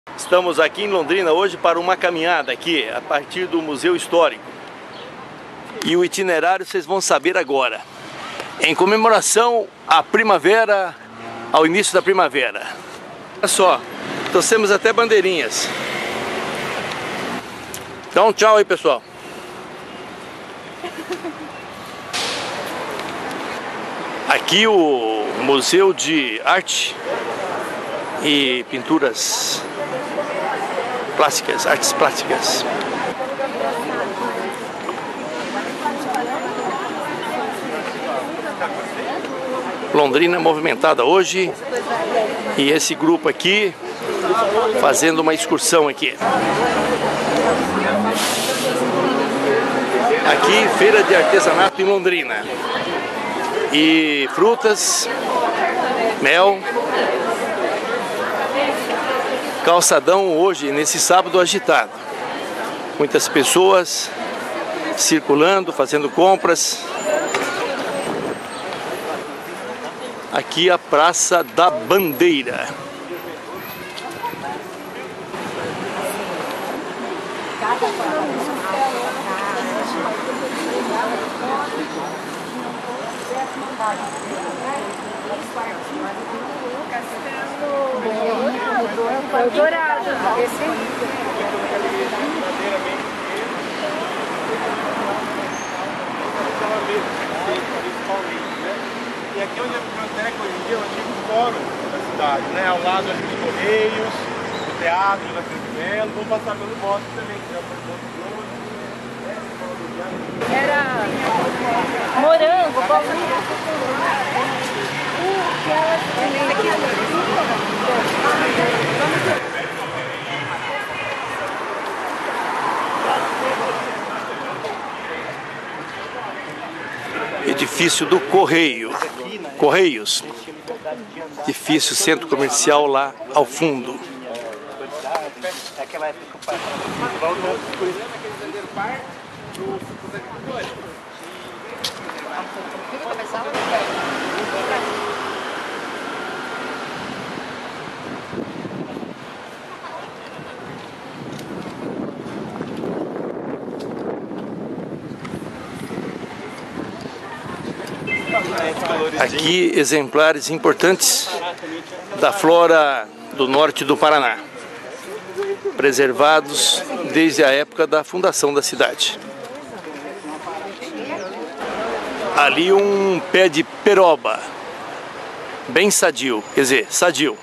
Estamos aqui em Londrina hoje para uma caminhada aqui, a partir do Museu Histórico. E o itinerário vocês vão saber agora. Em comemoração à primavera, ao início da primavera. Olha só, trouxemos até bandeirinhas. Dá um tchau aí, pessoal. Aqui o Museu de Arte e Pinturas Plásticas, Artes Plásticas. Londrina movimentada hoje e esse grupo aqui fazendo uma excursão aqui. Aqui, feira de artesanato em Londrina. E frutas, mel, calçadão hoje, nesse sábado agitado. Muitas pessoas circulando, fazendo compras. Aqui a Praça da Bandeira. Dourado. E aqui onde é a biblioteca hoje em dia é o antigo fórum da cidade, né? Ao lado ali dos Correios, do Teatro da Cruz Melo, vou passar pelo bosque também, que já foi bom. Era morango, baunilha. Edifício do Correios. Edifício centro comercial lá ao fundo. Aqui exemplares importantes da flora do norte do Paraná, preservados desde a época da fundação da cidade. Ali um pé de peroba, bem sadio, quer dizer, sadio.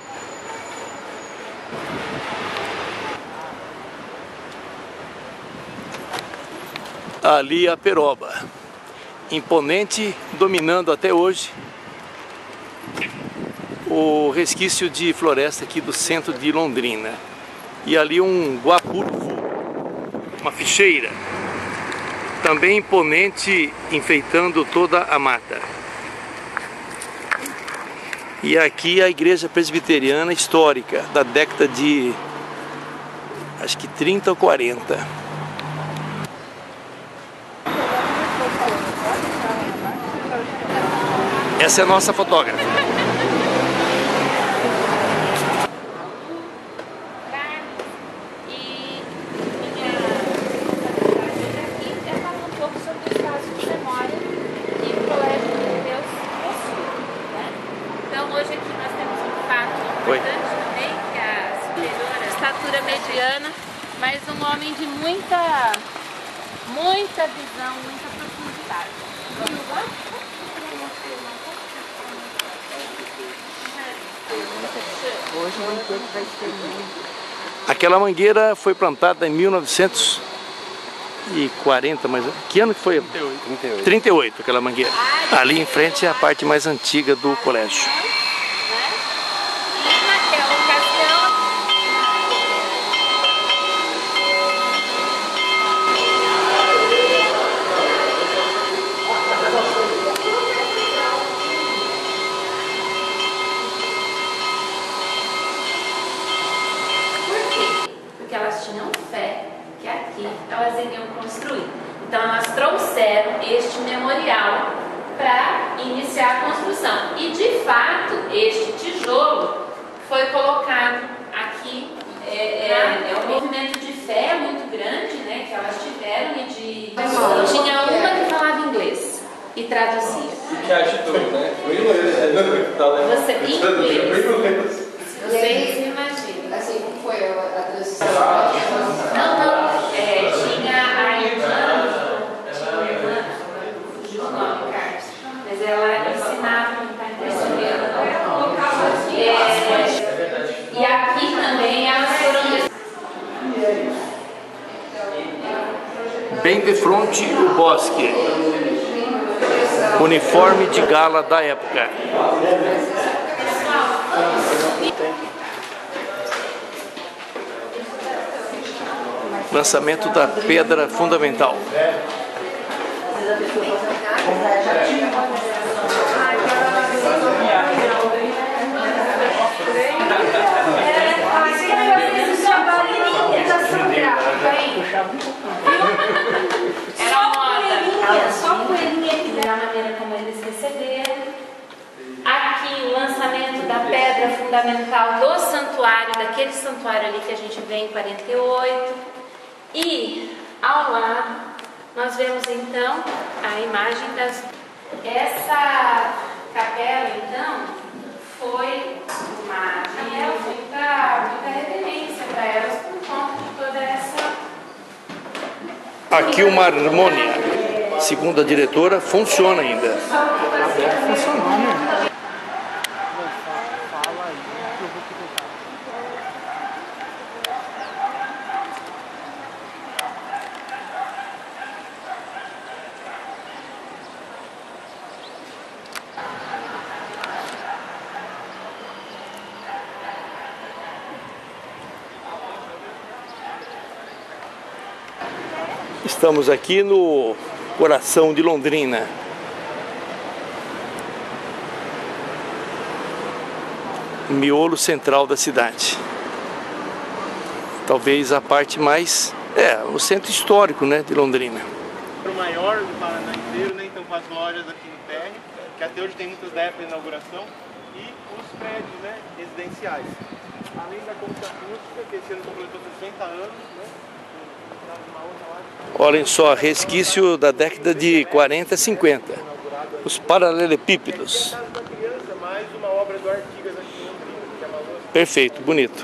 Ali a peroba, imponente, dominando até hoje o resquício de floresta aqui do centro de Londrina. E ali um guapuruvu, uma ficheira, também imponente, enfeitando toda a mata. E aqui a igreja presbiteriana histórica, da década de, acho que 30 ou 40. Essa é a nossa fotógrafa. Estatura mediana, mas um homem de muita visão, muita profundidade. Hoje o brinquedo vai ser muito. Aquela mangueira foi plantada em 1940, mas que ano que foi? 38, aquela mangueira. Ali em frente é a parte mais antiga do colégio. Elas iriam construir. Então elas trouxeram este memorial para iniciar a construção. E de fato este tijolo foi colocado aqui É um movimento de fé muito grande, né, que elas tiveram e de... Tinha uma que falava inglês e traduzia. Que atitude, né? Você inglês. Vocês imaginam. Assim, como foi a transição? Não, tinha a irmã, fugiu o nome, Carlos, mas ela ensinava quem está impressionando. E aqui também elas foram... Bem de frente o bosque, uniforme de gala da época. Lançamento da pedra fundamental. Só poeirinha aqui da maneira como eles receberam. Aqui o lançamento da pedra fundamental do santuário, daquele santuário ali que a gente vê em 48. E ao lado nós vemos então a imagem das... Essa capela então foi uma muita reverência para elas por conta de toda essa... Aqui uma harmônia. Segundo a diretora, funciona ainda. Funcionou, né? Estamos aqui no coração de Londrina. Miolo central da cidade. Talvez a parte mais... o centro histórico, né, de Londrina. O maior do Paraná inteiro, né? Então com as lojas aqui no térreo, que até hoje tem muitas da época de inauguração, e os prédios, né, residenciais. Além da concha acústica, que esse ano completou 60 anos, né? Olhem só, resquício da década de 40 e 50. Os paralelepípedos. Perfeito, bonito.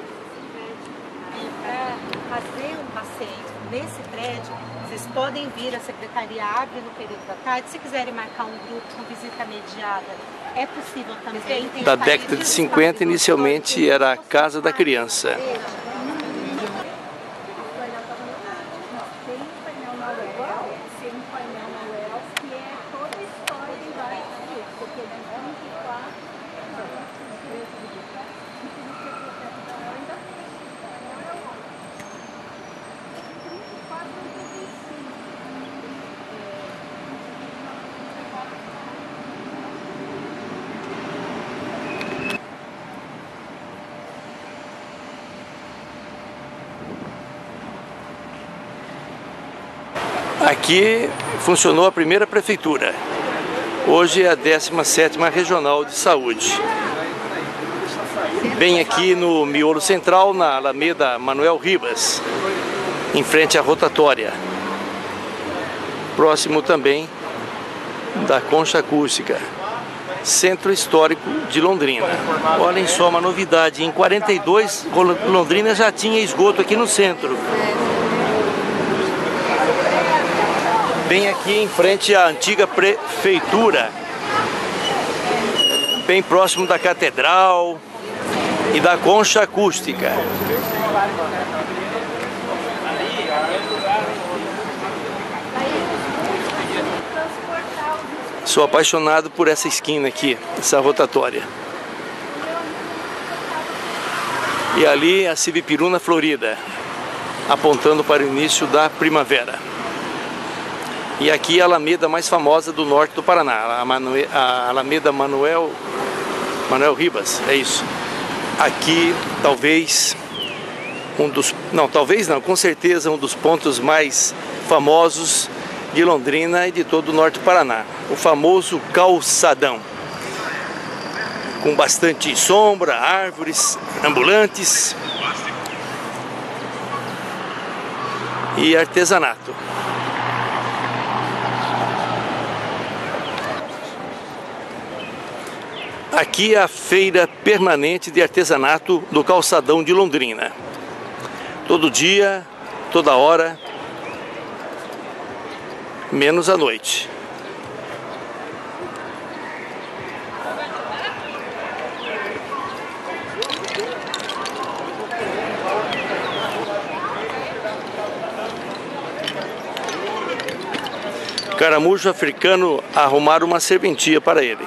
Para fazer um passeio nesse prédio, vocês podem vir, a secretaria abre no período da tarde. Se quiserem marcar um grupo com visita mediada, é possível também. Da década de 50, inicialmente era a Casa da Criança. Aqui funcionou a primeira prefeitura. Hoje é a 17ª Regional de Saúde. Bem aqui no miolo central, na Alameda Manuel Ribas, em frente à rotatória. Próximo também da Concha Acústica. Centro Histórico de Londrina. Olhem só uma novidade, em 42 Londrina já tinha esgoto aqui no centro. Bem aqui em frente à antiga prefeitura, bem próximo da catedral e da Concha Acústica. Sou apaixonado por essa esquina aqui, essa rotatória. E ali a Civipiruna florida, apontando para o início da primavera. E aqui a Alameda mais famosa do norte do Paraná, a Alameda Manuel Ribas, é isso. Aqui talvez com certeza um dos pontos mais famosos de Londrina e de todo o norte do Paraná. O famoso calçadão, com bastante sombra, árvores, ambulantes. e artesanato. Aqui é a feira permanente de artesanato do Calçadão de Londrina. Todo dia, toda hora, menos à noite. Caramujo africano arrumaram uma serventia para ele.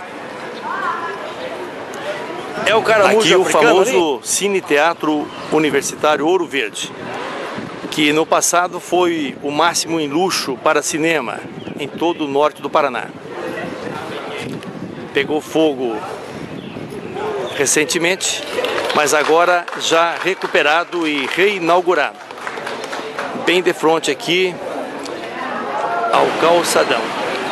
É o caramujo africano, o famoso Cine Teatro Universitário Ouro Verde, que no passado foi o máximo em luxo para cinema em todo o norte do Paraná. Pegou fogo recentemente, mas agora já recuperado e reinaugurado. Bem de frente aqui ao Calçadão.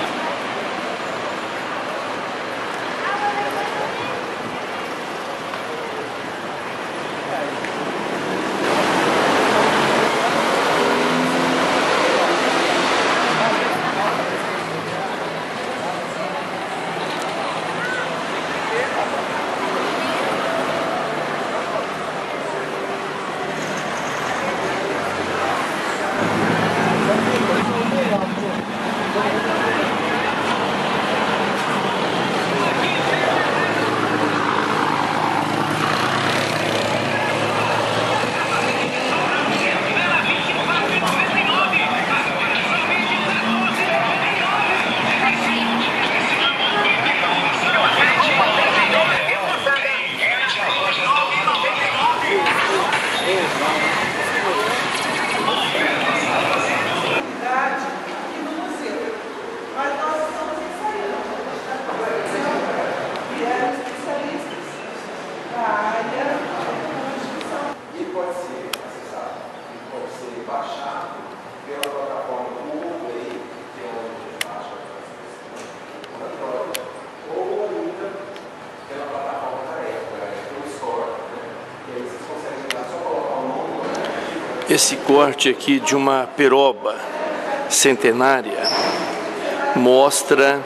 Esse corte aqui de uma peroba centenária mostra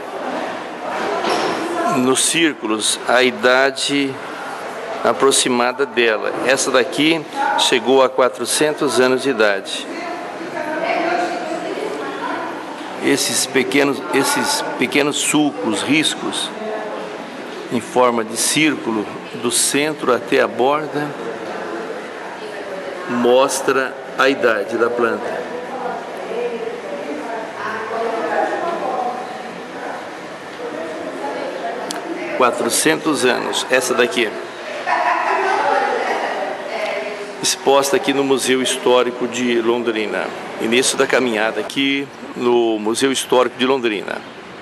nos círculos a idade aproximada dela. Essa daqui chegou a 400 anos de idade. Esses pequenos sulcos, riscos, em forma de círculo, do centro até a borda, mostra a idade da planta. ...400 anos, essa daqui. Exposta aqui no Museu Histórico de Londrina. Início da caminhada aqui no Museu Histórico de Londrina.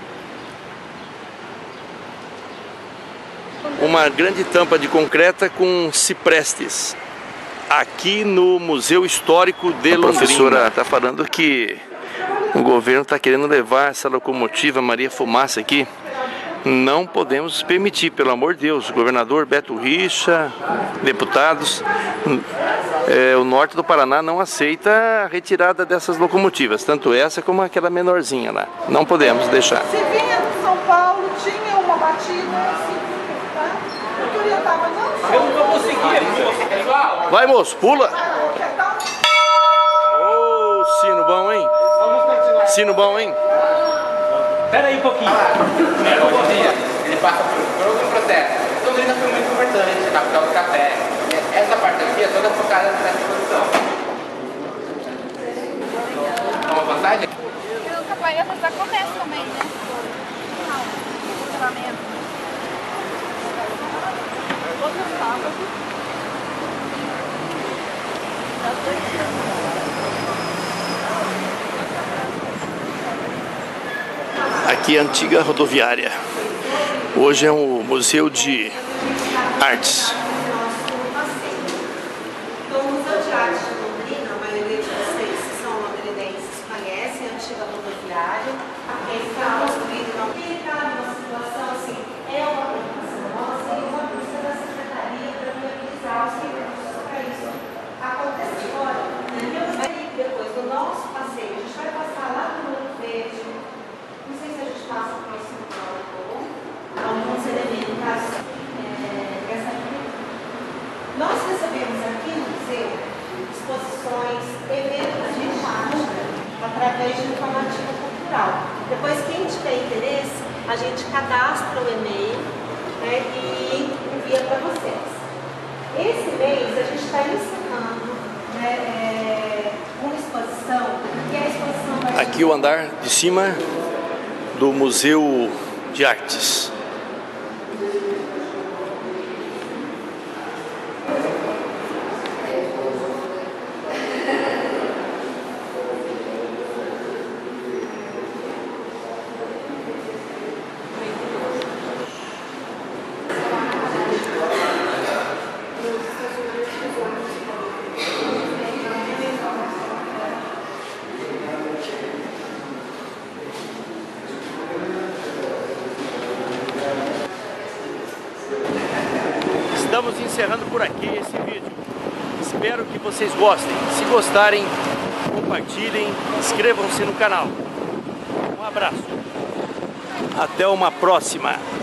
Uma grande tampa de concreta com ciprestes. Aqui no Museu Histórico de Londrina. A professora está falando que o governo está querendo levar essa locomotiva Maria Fumaça aqui. Não podemos permitir, pelo amor de Deus. O governador Beto Richa, deputados, o norte do Paraná não aceita a retirada dessas locomotivas, tanto essa como aquela menorzinha lá. Não podemos deixar. Se vinha de São Paulo, tinha uma batida assim, tá? Porque eu tava não. Eu não consegui. Vai, moço, pula! Ô, sino bom, hein? Sino bom, hein? Espera aí um pouquinho. Ele passa por outro processo. Londrina foi muito importante, a capital do café. Essa parte aqui é toda focada nessa produção. Uma vantagem? O capoeira está começo também, né? Não, outro sábado. Aqui é a antiga rodoviária. Hoje é um museu de artes. O Museu de Arte de Londrina, a maioria de vocês que são londrinenses conhecem a antiga rodoviária. Ele foi construído não numa situação assim, é uma preocupação nossa e uma busca da Secretaria para viabilizar os recursos para isso acontecer. Olha, depois do nosso através de informativa cultural. Depois, quem tiver interesse, a gente cadastra o e-mail, né, e envia para vocês. Esse mês a gente está encerrando, né, uma exposição, que é a exposição... Aqui o andar de cima do Museu de Artes. Estamos encerrando por aqui esse vídeo. Espero que vocês gostem. Se gostarem, compartilhem, inscrevam-se no canal. Um abraço. Até uma próxima.